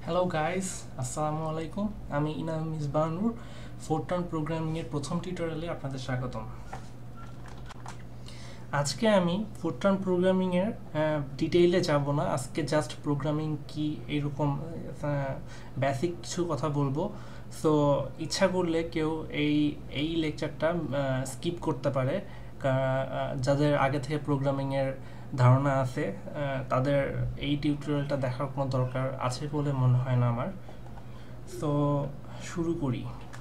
Hello guys, আসসালামু আলাইকুম। আমি ইনাম মিসবানুর ফোরট্রান প্রোগ্রামিংয়ের প্রথম টিউটোরিয়ালে আপনাদের স্বাগতম। আজকে আমি ফোরট্রান প্রোগ্রামিংয়ের ডিটেইলে যাব না। আজকে জাস্ট প্রোগ্রামিং কি এইরকম বেসিক কিছু কথা বলবো। সো ইচ্ছা করলে কেউ এই লেকচারটা স্কিপ করতে পারে। যাদের আগে থেকে প্রোগ্রামিংয়ের ধারণা আছে তাদের এই টিউটোরিয়ালটা দেখার কোনো দরকার আছে বলে মনে হয় না আমার। সো শুরু করি।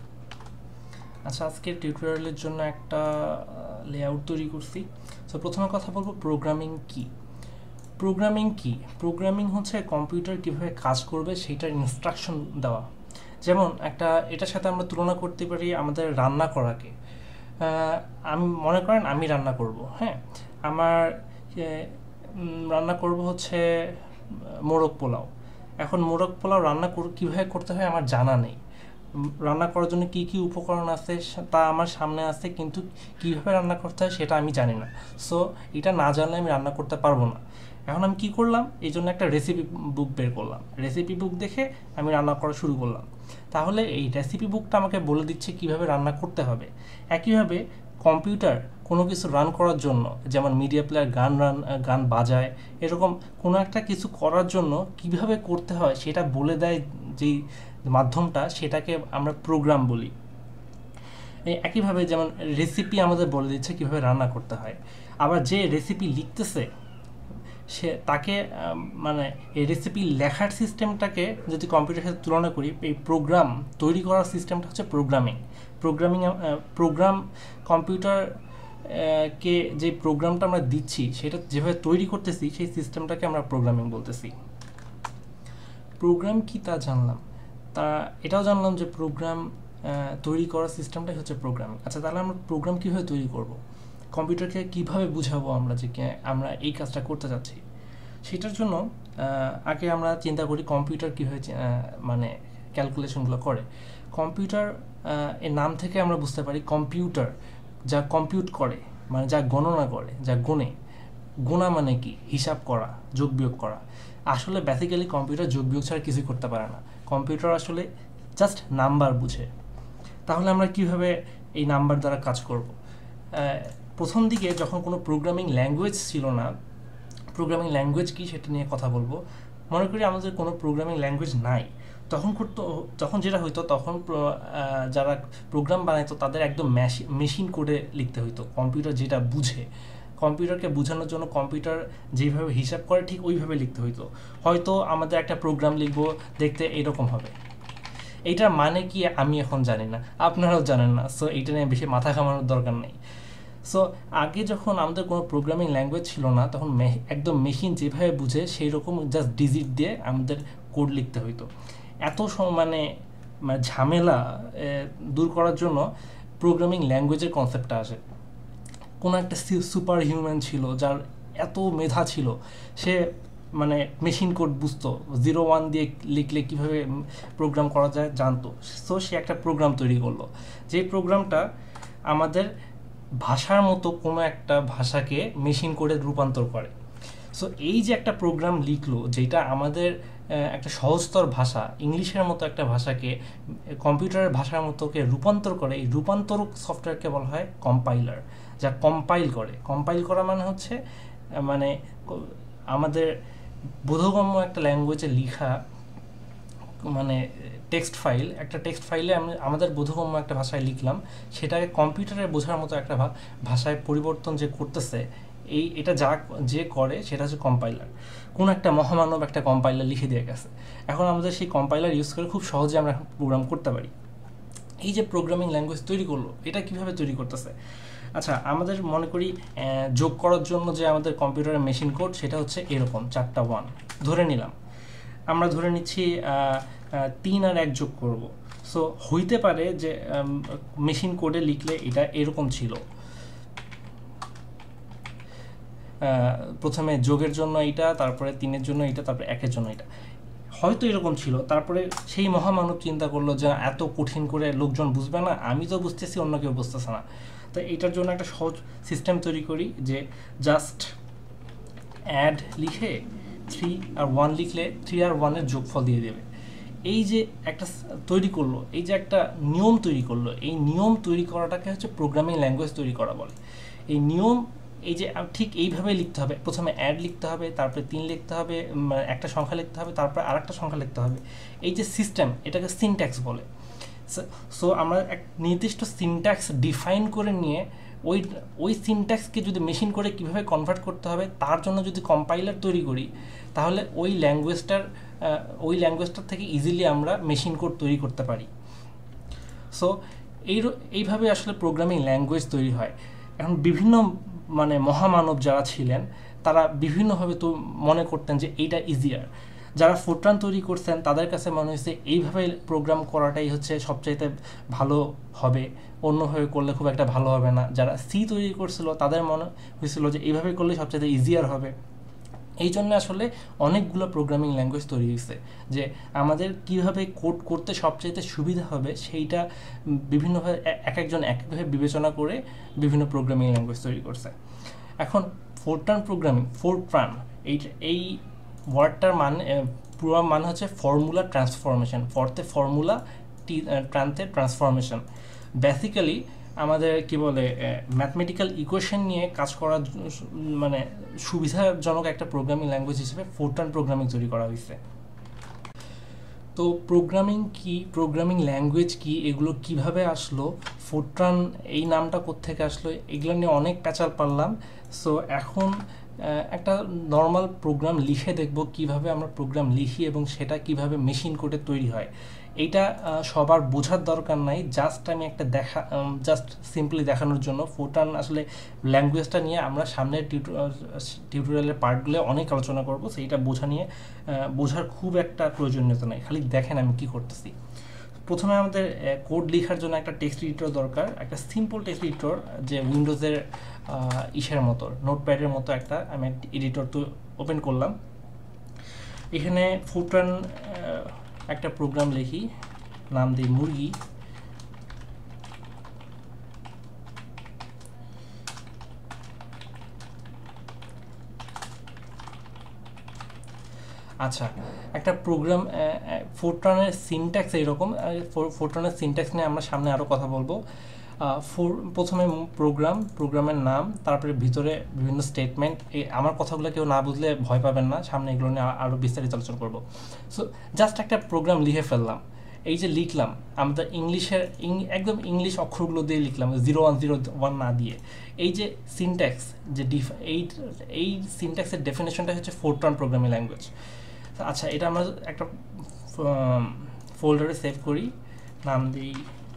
আচ্ছা, আজকের টিউটোরিয়ালের জন্য একটা লেআউট তৈরি করছি। সো প্রথমে কথা বলবো প্রোগ্রামিং কি। প্রোগ্রামিং হচ্ছে কম্পিউটার কিভাবে কাজ করবে সেটার ইনস্ট্রাকশন দেওয়া। যেমন এটার সাথে আমরা তুলনা করতে পারি আমাদের রান্না করাকে। আমি মনে করেন আমি রান্না করব, হ্যাঁ, আমার রান্না করব হচ্ছে মোরগ পোলাও। এখন মোরগ পোলাও কীভাবে করতে হয় আমার জানা নেই। রান্না করার জন্য কি কি উপকরণ আছে তা আমার সামনে আছে, কিন্তু কিভাবে রান্না করতে হয় সেটা আমি জানি না। সো এটা না জানলে আমি রান্না করতে পারবো না। এখন আমি কি করলাম, এই জন্য একটা রেসিপি বুক বের করলাম। রেসিপি বুক দেখে আমি রান্না করা শুরু করলাম। তাহলে এই রেসিপি বুকটা আমাকে বলে দিচ্ছে কিভাবে রান্না করতে হবে। একইভাবে কম্পিউটার কোনো কিছু রান করার জন্য, যেমন মিডিয়া প্লেয়ার গান বাজায়, এরকম কোনো একটা কিছু করার জন্য কিভাবে করতে হয় সেটা বলে দেয় যেই মাধ্যমটা, সেটাকে আমরা প্রোগ্রাম বলি। একইভাবে যেমন রেসিপি আমাদের বলে দিচ্ছে কিভাবে রান্না করতে হয়। আবার যে রেসিপি লিখতেছে তাকে মানে এই রেসিপি লেখার সিস্টেমটাকে যদি কম্পিউটারের সাথে তুলনা করি, এই প্রোগ্রাম তৈরি করার সিস্টেমটা হচ্ছে প্রোগ্রাম কম্পিউটার কে যে প্রোগ্রামটা আমরা দিচ্ছি সেটা যেভাবে তৈরি করতেছি সেই সিস্টেমটাকে আমরা প্রোগ্রামিং বলতেছি। প্রোগ্রাম কি তা জানলাম, তা এটাও জানলাম যে প্রোগ্রাম তৈরি করার সিস্টেমটাই হচ্ছে প্রোগ্রামিং। আচ্ছা, তাহলে আমরা প্রোগ্রাম কীভাবে তৈরি করব, কম্পিউটারকে কীভাবে বুঝাবো আমরা যে আমরা এই কাজটা করতে চাচ্ছি। সেটার জন্য আগে আমরা চিন্তা করি কম্পিউটার কীভাবে মানে ক্যালকুলেশনগুলো করে। কম্পিউটার এর নাম থেকে আমরা বুঝতে পারি কম্পিউটার যা কম্পিউট করে, মানে যা গণনা করে, যা গোনা মানে কি, হিসাব করা, যোগ বিয়োগ করা। আসলে বেসিক্যালি কম্পিউটার যোগ বিয়োগ ছাড়া কিছুই করতে পারে না। কম্পিউটার আসলে জাস্ট নাম্বার বুঝে। তাহলে আমরা কিভাবে এই নাম্বার দ্বারা কাজ করব? প্রথম দিকে যখন কোনো প্রোগ্রামিং ল্যাঙ্গুয়েজ ছিল না, প্রোগ্রামিং ল্যাঙ্গুয়েজ কি সেটা নিয়ে কথা বলবো। মনে করি আমাদের কোনো প্রোগ্রামিং ল্যাঙ্গুয়েজ নাই, তখন যেটা হইতো, তখন যারা প্রোগ্রাম বানাইতো তাদের একদম মেশিন কোডে লিখতে হইতো। কম্পিউটার যেটা বুঝে, কম্পিউটারকে বোঝানোর জন্য কম্পিউটার যেভাবে হিসাব করে ঠিক ওইভাবে লিখতে হইতো। হয়তো আমাদের একটা প্রোগ্রাম লিখবো, দেখতে এরকম হবে। এইটার মানে কি আমি এখন জানি না, আপনারাও জানেন না। সো এইটা নিয়ে বেশি মাথা ঘামানোর দরকার নেই। সো আগে যখন আমাদের কোনো প্রোগ্রামিং ল্যাঙ্গুয়েজ ছিল না, তখন একদম মেশিন যেভাবে বুঝে সেই রকম জাস্ট ডিজিট দিয়ে আমাদের কোড লিখতে হইতো। এত মানে ঝামেলা দূর করার জন্য প্রোগ্রামিং ল্যাঙ্গুয়েজের কনসেপ্টটা আসে। কোনো একটা সুপার হিউম্যান ছিল যার এত মেধা ছিল, সে মানে মেশিন কোড বুঝতো, 0-1 দিয়ে লিখলে কীভাবে প্রোগ্রাম করা যায় জানতো। সো সে একটা প্রোগ্রাম তৈরি করলো, যে প্রোগ্রামটা আমাদের ভাষার মতো কোনো একটা ভাষাকে মেশিন কোডে রূপান্তর করে। সো এই যে একটা প্রোগ্রাম লিখলো যেটা আমাদের একটা সহজতর ভাষা, ইংলিশের মতো একটা ভাষাকে কম্পিউটারের ভাষার মতোকে রূপান্তর করে, এই রূপান্তরক সফটওয়্যারকে বলা হয় কম্পাইলার, যা কম্পাইল করা মানে হচ্ছে মানে আমাদের বোধগম্য একটা ল্যাঙ্গুয়েজে লিখা, মানে টেক্সট ফাইলে আমাদের বোধগম্য একটা ভাষায় লিখলাম, সেটাকে কম্পিউটারে বোঝার মতো একটা ভাষায় পরিবর্তন যে করতেছে, এটা যে করে সেটা হচ্ছে কম্পাইলার। কোনো একটা মহামানব একটা কম্পাইলার লিখে দিয়ে গেছে, এখন আমাদের সেই কম্পাইলার ইউজ করে খুব সহজে আমরা এখন প্রোগ্রাম করতে পারি। এই যে প্রোগ্রামিং ল্যাঙ্গুয়েজ তৈরি করলো, এটা কিভাবে তৈরি করতেছে? আচ্ছা, আমাদের মনে করি যোগ করার জন্য যে আমাদের কম্পিউটারের মেশিন কোড, সেটা হচ্ছে এরকম 4টা 1 ধরে নিলাম। আমরা ধরে নিচ্ছি 3 আর 1 যোগ করব। সো হইতে পারে যে মেশিন কোডে লিখলে এটা এরকম ছিল, প্রথমে যোগের জন্য এইটা, তারপরে 3-এর জন্য এইটা, তারপরে 1-এর জন্য এটা, হয়তো এরকম ছিল। তারপরে সেই মহামানব চিন্তা করলো যে এত কঠিন করে লোকজন বুঝবে না, আমি তো বুঝতেছি, অন্য কেউ বুঝতেছে না। তো এটার জন্য একটা সহজ সিস্টেম তৈরি করি, যে জাস্ট অ্যাড লিখে 3 আর 1 লিখলে 3 আর 1-এর যোগফল দিয়ে দেবে। এই যে একটা তৈরি করলো, এই যে একটা নিয়ম তৈরি করলো, এই নিয়ম তৈরি করাটাকে হচ্ছে প্রোগ্রামিং ল্যাঙ্গুয়েজ তৈরি করা বলে। এই নিয়ম এই যে ঠিক এইভাবেই লিখতে হবে, প্রথমে অ্যাড লিখতে হবে, তারপরে 3 লিখতে হবে, একটা সংখ্যা লিখতে হবে, তারপরে আরেকটা সংখ্যা লিখতে হবে। এই যে সিস্টেম, এটাকে সিনট্যাক্স বলে। সো আমরা এক নির্দিষ্ট সিনট্যাক্স ডিফাইন করে নিয়ে ওই সিনট্যাক্সকে যদি মেশিন করে কিভাবে কনভার্ট করতে হবে তার জন্য যদি কম্পাইলার তৈরি করি, তাহলে ওই ল্যাঙ্গুয়েজটার থেকে ইজিলি আমরা মেশিন কোড তৈরি করতে পারি। সো এইভাবে আসলে প্রোগ্রামিং ল্যাঙ্গুয়েজ তৈরি হয়। এখন বিভিন্ন মহামানব যারা ছিলেন তারা বিভিন্নভাবে তো মনে করতেন যে এইটা ইজিয়ার। যারা ফোরট্রান তৈরি করছেন তাদের কাছে মনে হয়েছে এইভাবে প্রোগ্রাম করাটাই হচ্ছে সবচাইতে ভালো হবে, অন্যভাবে করলে খুব একটা ভালো হবে না। যারা সি তৈরি করছিল তাদের মনে হয়েছিল যে এইভাবে করলে সবচাইতে ইজিয়ার হবে। এই জন্য আসলে অনেকগুলো প্রোগ্রামিং ল্যাঙ্গুয়েজ তৈরি হয়েছে, যে আমাদের কিভাবে কোড করতে সবচাইতে সুবিধা হবে সেইটা বিভিন্নভাবে একজন একভাবে বিবেচনা করে বিভিন্ন প্রোগ্রামিং ল্যাঙ্গুয়েজ তৈরি করছে। এখন ফোরট্রান প্রোগ্রামিং, ফোরট্রান এই ওয়ার্ডটার পুরো মানে হচ্ছে ফর্মুলা ট্রান্সফরমেশন। ফরতে ফর্মুলা, ট্রানতে ট্রান্সফরমেশন। বেসিক্যালি আমাদের কি বলে ম্যাথমেটিক্যাল ইকুয়েশন নিয়ে কাজ করার সুবিধাজনক একটা প্রোগ্রামিং ল্যাঙ্গুয়েজ হিসেবে ফোরট্রান প্রোগ্রামিং তৈরি করা হয়েছে। তো প্রোগ্রামিং কি, প্রোগ্রামিং ল্যাঙ্গুয়েজ কি, এগুলো কিভাবে আসলো, ফোরট্রান এই নামটা কোত্থেকে আসলো, এগুলো নিয়ে অনেক প্যাচাল পারলাম। সো এখন একটা নর্মাল প্রোগ্রাম লিখে দেখব কিভাবে আমরা প্রোগ্রাম লিখি এবং সেটা কিভাবে মেশিন কোডে তৈরি হয়। এইটা সবার বোঝার দরকার নাই, জাস্ট আমি একটা জাস্ট সিম্পলি দেখানোর জন্য। ফোরট্রান আসলে ল্যাঙ্গুয়েজটা নিয়ে আমরা সামনের টিউটোরিয়ালের পার্টগুলো অনেক আলোচনা করব, সেইটা বোঝার খুব একটা প্রয়োজনীয়তা নেই, খালি দেখেন আমি কি করতেছি। প্রথমে আমাদের কোড লেখার জন্য একটা টেক্সট এডিটর দরকার, একটা সিম্পল টেক্সট এডিটর, যে উইন্ডোজের মতো নোটপ্যাডের মতো একটা আমি এডিটর তো ওপেন করলাম। এখানে ফোরট্রান একটা প্রোগ্রাম লিখি, নাম দিই মুরগি। আচ্ছা, একটা প্রোগ্রাম ফোরট্রানের সিনট্যাক্স এইরকম। ফোরট্রানের সিনট্যাক্স নিয়ে আমরা সামনে আরও কথা বলবো। প্রথমে প্রোগ্রামের নাম, তারপরে ভিতরে বিভিন্ন স্টেটমেন্ট। আমার কথাগুলো কেউ না বুঝলে ভয় পাবেন না, সামনে এগুলো নিয়ে আরও বিস্তারিত আলোচনা করবো। সো জাস্ট একটা প্রোগ্রাম লিখে ফেললাম। এই যে লিখলাম, আমাদের ইংলিশের একদম ইংলিশ অক্ষরগুলো দিয়ে লিখলাম, 0101 না দিয়ে। এই যে সিনট্যাক্স, যে এই সিনট্যাক্সের ডেফিনেশনটা হচ্ছে ফোরট্রান প্রোগ্রামিং ল্যাঙ্গুয়েজ। আচ্ছা, এটা আমরা একটা ফোল্ডারে সেভ করি, নাম দিই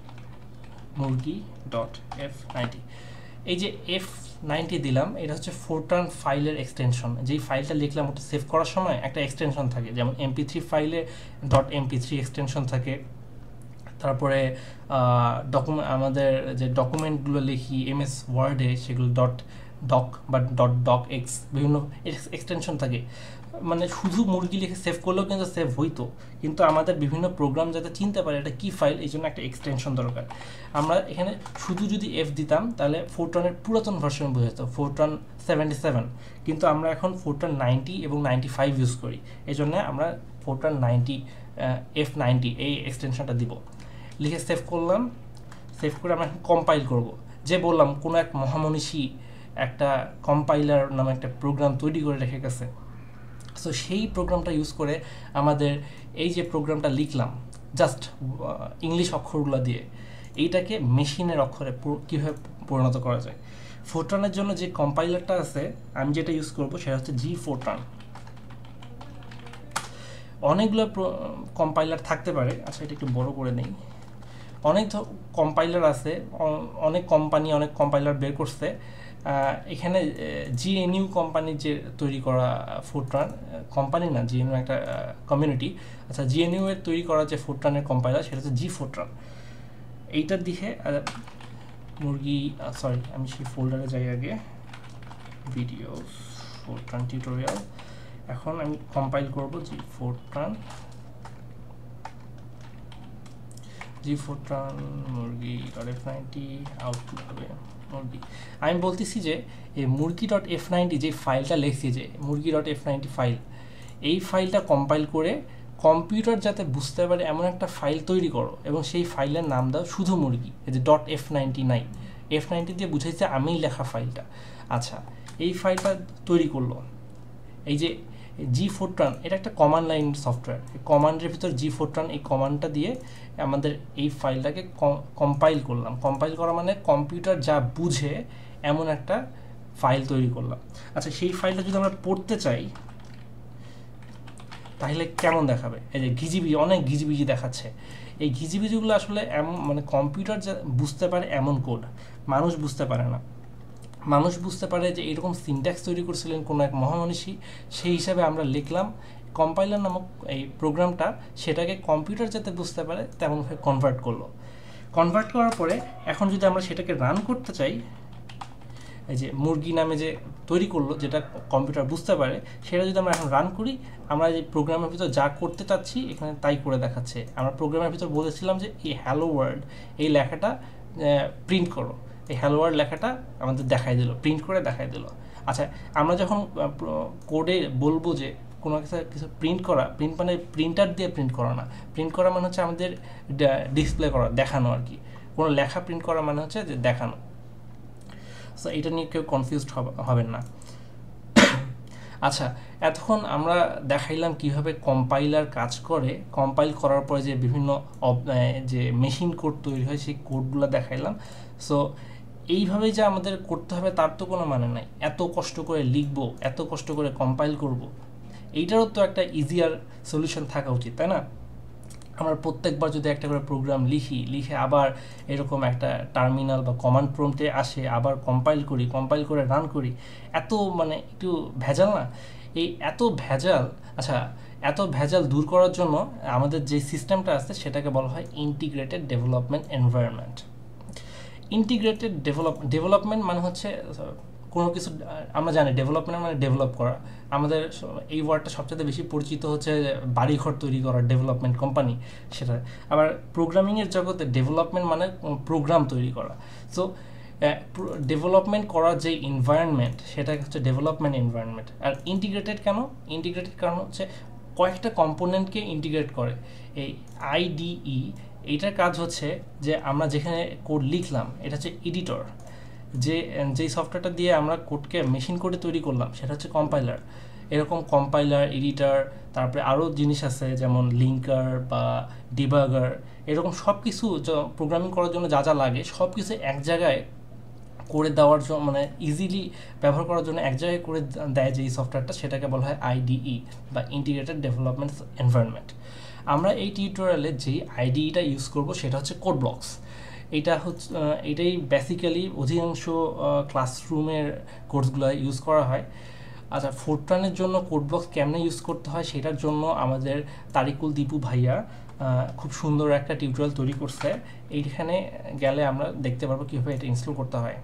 মুরগি.f90। এই যে F90 দিলাম, এটা হচ্ছে ফোরট্রান ফাইলের এক্সটেনশন। যেই ফাইলটা লিখলাম ওটা সেভ করার সময় একটা এক্সটেনশন থাকে, যেমন MP3 ফাইলে .mp3 এক্সটেনশন থাকে। তারপরে আমাদের যে ডকুমেন্টগুলো লিখি MS ওয়ার্ডে, সেগুলো .doc বা .docx বিভিন্ন এক্সটেনশন থাকে। শুধু মুরগি লিখে সেভ করলেও কিন্তু সেভ হইতো, কিন্তু আমাদের বিভিন্ন প্রোগ্রাম যাতে চিনতে পারে এটা কি ফাইল, এই জন্য একটা এক্সটেনশন দরকার। আমরা এখানে শুধু যদি F দিতাম তাহলে ফোরট্রানের পুরাতন ভার্সন বোঝাতো, ফোরট্রান 77, কিন্তু আমরা এখন ফোরট্রান 90 এবং 95 ইউজ করি। এই জন্য আমরা ফোরট্রান F90 এই এক্সটেনশনটা দিব। লিখে সেভ করলাম। সেভ করে আমরা কম্পাইল করব। যে বললাম কোনো এক মহামনীষী একটা কম্পাইলার নামে একটা প্রোগ্রাম তৈরি করে রেখে গেছে। সো সেই প্রোগ্রামটা ইউজ করে আমাদের এই যে প্রোগ্রামটা লিখলাম জাস্ট ইংলিশ অক্ষরগুলো দিয়ে, এইটাকে মেশিনের অক্ষরে কীভাবে পরিণত করা যায়। ফোরট্রানের জন্য যে কম্পাইলারটা আছে আমি যেটা ইউজ করব সেটা হচ্ছে Gfortran। অনেকগুলো কম্পাইলার থাকতে পারে। আচ্ছা, এটা একটু বড় করে নেই। অনেক কম্পাইলার আছে, অনেক কোম্পানি অনেক কম্পাইলার বের করছে। এখানে GNU কোম্পানির যে তৈরি করা ফোরট্রান, কোম্পানি না, GNU একটা কমিউনিটি। আচ্ছা, GNU এর তৈরি করা যে ফোরট্রানের কম্পাইলার সেটা হচ্ছে Gfortran। এইটার দিকে মুরগি, সরি আমি সেই ফোল্ডারে যাই আগে, ভিডিও ফোরট্রান টিউটোরিয়াল। এখন আমি কম্পাইল করব Gfortran মুরগি.f90 আউটপুট হবে মুরগি। আমি বলতেছি যে এই মুরগি.f90 যে ফাইলটা লিখছি, যে মুরগি.f90 ফাইল, এই ফাইলটা কম্পাইল করে কম্পিউটার যাতে বুঝতে পারে এমন একটা ফাইল তৈরি করো এবং সেই ফাইলের নাম দাও শুধু মুরগি, এই যে .f99 F90 দিয়ে বুঝাইছে আমিই লেখা ফাইলটা। আচ্ছা, এই ফাইলটা তৈরি করলো এই যে Gfortran, এটা একটা কমান্ড লাইন সফটওয়্যার। কমান্ডের ভিতর Gfortran এই কমান্ডটা দিয়ে আমাদের এই ফাইলটাকে কম্পাইল করলাম। কম্পাইল করা মানে কম্পিউটার যা বুঝে এমন একটা ফাইল তৈরি করলাম। আচ্ছা, সেই ফাইলটা যদি আমরা পড়তে চাই তাহলে কেমন দেখাবে? এই যে ঘিজিবিজি, অনেক ঘিজিবিজি দেখাচ্ছে। এই ঘিজিবিজিগুলো আসলে এমন মানে কম্পিউটার যা বুঝতে পারে এমন কোড, মানুষ বুঝতে পারে না। মানুষ বুঝতে পারে যে এরকম সিনট্যাক্স তৈরি করছিলেন কোনো এক মহামনীষী, সেই হিসাবে আমরা লিখলাম কম্পাইলার নামক এই প্রোগ্রামটা, সেটাকে কম্পিউটার যাতে বুঝতে পারে তেমনভাবে কনভার্ট করলো। কনভার্ট করার পরে এখন যদি আমরা সেটাকে রান করতে চাই, এই যে মুরগি নামে যে তৈরি করলো যেটা কম্পিউটার বুঝতে পারে, সেটা যদি আমরা এখন রান করি, আমরা এই প্রোগ্রামের ভিতর যা করতে চাচ্ছি এখানে তাই করে দেখাচ্ছে। আমরা প্রোগ্রামের ভিতর বলেছিলাম যে এই হ্যালো ওয়ার্ল্ড এই লেখাটা প্রিন্ট করো, এই হ্যালো ওয়ার্ল্ড লেখাটা আমাদের দেখাই দিল, প্রিন্ট করে দেখাই দিল। আচ্ছা, আমরা যখন কোডে বলবো যে কোনো কিছু প্রিন্ট করা, প্রিন্ট মানে প্রিন্টার দিয়ে প্রিন্ট করা না, প্রিন্ট করা মানে হচ্ছে আমাদের ডিসপ্লে করা, দেখানো আর কি। কোনো লেখা প্রিন্ট করা মানে হচ্ছে যে দেখানো। সো এটা নিয়ে কেউ কনফিউজড হবেন না। আচ্ছা, এতক্ষণ আমরা দেখাইলাম কিভাবে কম্পাইলার কাজ করে। কম্পাইল করার পরে যে বিভিন্ন যে মেশিন কোড তৈরি হয় সেই কোডগুলো দেখাইলাম। সো এইভাবেই যে আমাদের করতে হবে তার তো কোনো মানে নাই। এত কষ্ট করে লিখবো, এত কষ্ট করে কম্পাইল করব, এইটারও তো একটা ইজিয়ার সলিউশন থাকা উচিত, তাই না? আমরা প্রত্যেকবার যদি একটা করে প্রোগ্রাম লিখে আবার এরকম একটা টার্মিনাল বা কমান্ড প্রম্পটে আসে, আবার কম্পাইল করে রান করি, এত মানে একটু ভেজাল না? এই এত ভেজাল, আচ্ছা এত ভেজাল দূর করার জন্য আমাদের যে সিস্টেমটা আছে সেটাকে বলা হয় integrated development environment. Integrated development মানে হচ্ছে কোনো কিছু, আমরা জানি ডেভেলপমেন্ট মানে ডেভেলপ করা। আমাদের এই ওয়ার্ডটা সবচেয়ে বেশি পরিচিত হচ্ছে বাড়িঘর তৈরি করা, ডেভেলপমেন্ট কোম্পানি, সেটা। আবার প্রোগ্রামিংয়ের জগতে ডেভেলপমেন্ট মানে প্রোগ্রাম তৈরি করা। সো ডেভেলপমেন্ট করার যে এনভায়রনমেন্ট সেটা হচ্ছে ডেভেলপমেন্ট এনভায়রনমেন্ট। আর ইন্টিগ্রেটেড কেন? ইন্টিগ্রেটেড কারণ হচ্ছে কয়েকটা কম্পোনেন্টকে ইন্টিগ্রেট করে। এই আইডিই এইটার কাজ হচ্ছে যে আমরা যেখানে কোড লিখলাম এটা হচ্ছে এডিটর, যেই সফটওয়্যারটা দিয়ে আমরা কোডকে মেশিন কোডে তৈরি করলাম সেটা হচ্ছে কম্পাইলার। এরকম কম্পাইলার, এডিটর, তারপরে আরও জিনিস আছে যেমন লিঙ্কার বা ডিবাগার, এরকম সব কিছু প্রোগ্রামিং করার জন্য যা যা লাগে সব কিছু এক জায়গায় করে দেওয়ার জন্য, মানে ইজিলি ব্যবহার করার জন্য এক জায়গায় করে দেয় যে এই সফটওয়্যারটা, সেটাকে বলা হয় আইডিই বা ইন্টিগ্রেটেড ডেভেলপমেন্ট এনভায়রনমেন্ট। আমরা এই টিউটোরিয়ালে যেই আইডিইটা ইউজ করব সেটা হচ্ছে কোডব্লকস। এটাই বেসিক্যালি অধিকাংশ ক্লাসরুমের কোর্সগুলো ইউজ করা হয়। আচ্ছা, ফোরট্রানের জন্য কোডব্লকস কেমনে ইউজ করতে হয় সেটার জন্য আমাদের তারিকুল দীপু ভাইয়া খুব সুন্দর একটা টিউটোরিয়াল তৈরি করছে। এইখানে গেলে আমরা দেখতে পারবো কীভাবে এটা ইনস্টল করতে হয়।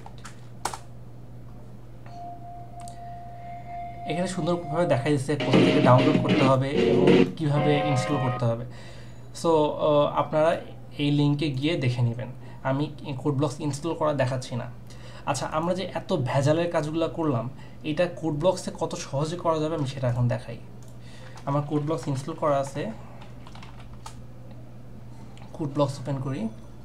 এখানে সুন্দরভাবে দেখা যাচ্ছে কোথা থেকে ডাউনলোড করতে হবে এবং কীভাবে ইনস্টল করতে হবে। সো আপনারা এই লিঙ্কে গিয়ে দেখে নেবেন, আমি কোডব্লকস ইনস্টল করা দেখাচ্ছি না। আচ্ছা, আমরা যে এত ভেজালের কাজগুলো করলাম এটা কোডব্লকসে কত সহজে করা যাবে আমি সেটা এখন দেখাই। আমার কোডব্লকস ইনস্টল করা আছে, কোডব্লকস ওপেন করি।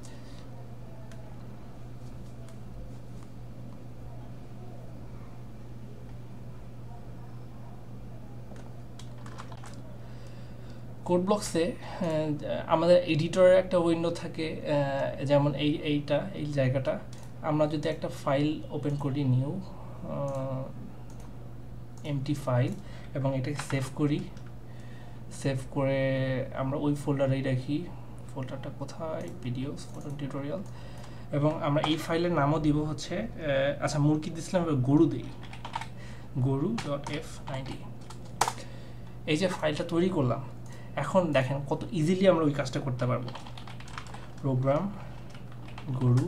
কোডব্লকসে আমাদের এডিটরের একটা উইন্ডো থাকে, যেমন এই জায়গাটা। আমরা যদি একটা ফাইল ওপেন করি, নিউ এমটি ফাইল, এবং এটাকে সেভ করি, সেভ করে আমরা ওই ফোল্ডারেই রাখি। ফোল্ডারটা কোথায়? Videos, folder, tutorial. এবং আমরা এই ফাইলের নামও দিব হচ্ছে, আচ্ছা মুরগি দিয়েছিলাম, গরু দিই, গরু.f90। এই যে ফাইলটা তৈরি করলাম, এখন দেখেন কত ইজিলি আমরা ওই কাজটা করতে পারবো। প্রোগ্রাম গরু,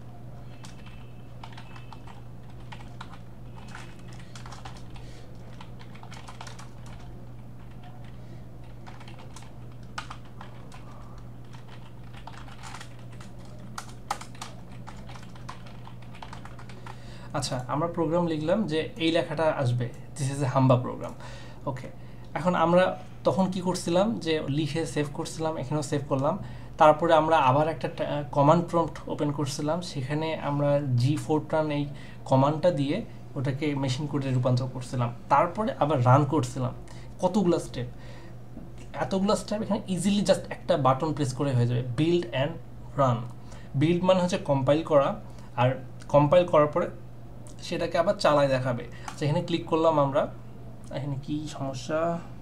আচ্ছা আমরা প্রোগ্রাম লিখলাম যে এই লেখাটা আসবে, দিস ইজ এ হাম্বা প্রোগ্রাম। ওকে, এখন আমরা তখন কি করছিলাম যে লিখে সেভ করছিলাম, এখানেও সেভ করলাম। তারপরে আমরা আবার একটা কমান্ড প্রম্পট ওপেন করছিলাম, সেখানে আমরা Gfortran এই কমান্ডটা দিয়ে ওটাকে মেশিন কোডে রূপান্তর করছিলাম, তারপরে আবার রান করছিলাম। কতগুলো স্টেপ, এতগুলো স্টেপ এখানে ইজিলি জাস্ট একটা বাটন প্রেস করে হয়ে যাবে, বিল্ড অ্যান্ড রান। বিল্ড মানে হচ্ছে কম্পাইল করা, আর কম্পাইল করার পরে সেটাকে আবার চালায় দেখাবে। আচ্ছা এখানে ক্লিক করলাম আমরা, এখানে কি সমস্যা,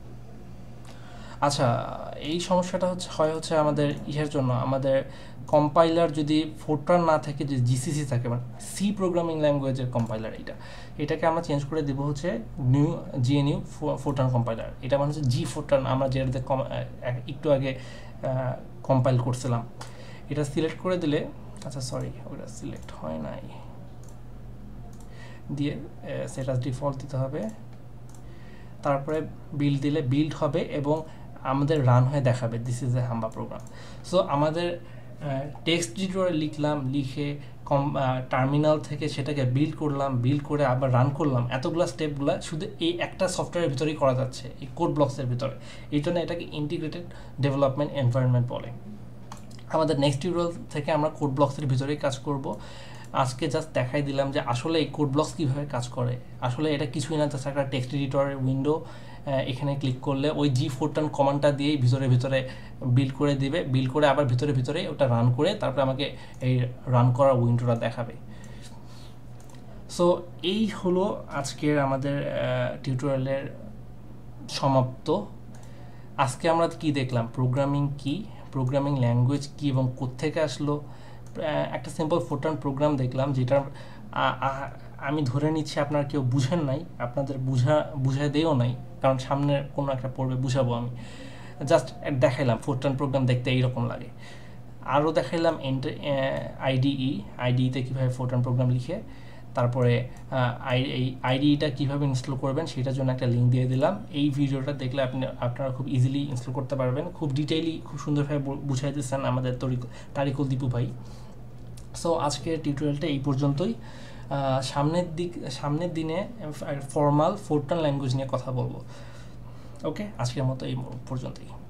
আচ্ছা এই সমস্যাটা হচ্ছে আমাদের ইসের জন্য, আমাদের কম্পাইলার যদি ফোরট্রান না থাকে, যে জিসিসি থাকে, মানে সি প্রোগ্রামিং ল্যাঙ্গুয়েজের কম্পাইলার, এটাকে আমরা চেঞ্জ করে দেবো হচ্ছে GNU ফোরট্রান কম্পাইলার। এটা মানে হচ্ছে Gfortran, আমরা যেটাতে একটু আগে কম্পাইল করছিলাম। এটা সিলেক্ট করে দিলে, আচ্ছা সরি ওটা সিলেক্ট হয় নাই, দিয়ে সেট অ্যাজ ডিফল্ট দিতে হবে, তারপরে বিল্ড দিলে বিল্ড হবে এবং আমাদের রান হয়ে দেখাবে দিস ইজ এ হাম্বা প্রোগ্রাম। সো আমাদের টেক্সট এডিটরে লিখলাম, লিখে টার্মিনাল থেকে সেটাকে বিল্ড করলাম, বিল্ড করে আবার রান করলাম, এতগুলো স্টেপগুলো শুধু এই একটা সফটওয়্যারের ভিতরেই করা যাচ্ছে, এই কোড ব্লকসের ভিতরে। এই জন্য এটাকে ইন্টিগ্রেটেড ডেভেলপমেন্ট এনভায়রনমেন্ট বলে। আমাদের নেক্সট টিউটোরিয়াল থেকে আমরা কোড ব্লকসের ভিতরেই কাজ করব। আজকে জাস্ট দেখাই দিলাম যে আসলে এই কোড ব্লকস কীভাবে কাজ করে। আসলে এটা কিছুই না, জাস্ট একটা টেক্সট এডিটরের উইন্ডো, এখানে ক্লিক করলে ওই Gfortran কমান্ডটা দিয়েই ভিতরে বিল্ড করে দিবে, বিল্ড করে আবার ভিতরে ওটা রান করে তারপরে আমাকে এই রান করার উইন্ডোটা দেখাবে। সো এই হলো আজকের আমাদের টিউটোরিয়ালের সমাপ্ত। আজকে আমরা কি দেখলাম, প্রোগ্রামিং কি, প্রোগ্রামিং ল্যাঙ্গুয়েজ কি এবং কোত্থেকে আসলো। একটা সিম্পল ফোরট্রান প্রোগ্রাম দেখলাম, যেটা আমি ধরে নিচ্ছি আপনারা কেউ বুঝেন নাই, আপনাদের বুঝায় দেও নাই, কারণ সামনে কোনো একটা পর্বে বুঝাবো আমি। জাস্ট দেখাইলাম ফোরট্রান প্রোগ্রাম দেখতে এইরকম লাগে। আরও দেখাইলাম আইডিইতে কীভাবে ফোরট্রান প্রোগ্রাম লিখে, তারপরে এই আইডিইটা কীভাবে ইনস্টল করবেন সেটার জন্য একটা লিঙ্ক দিয়ে দিলাম। এই ভিডিওটা দেখলে আপনারা খুব ইজিলি ইনস্টল করতে পারবেন। খুব ডিটেইলি, খুব সুন্দরভাবে বুঝাই দিচ্ছেন আমাদের তারিকুল দীপু ভাই। সো আজকের টিউটোরিয়ালটা এই পর্যন্তই। সামনের দিনে ফর্মাল ফোরট্রান ল্যাঙ্গুয়েজ নিয়ে কথা বলবো। ওকে, আজকের মতো এই পর্যন্তই।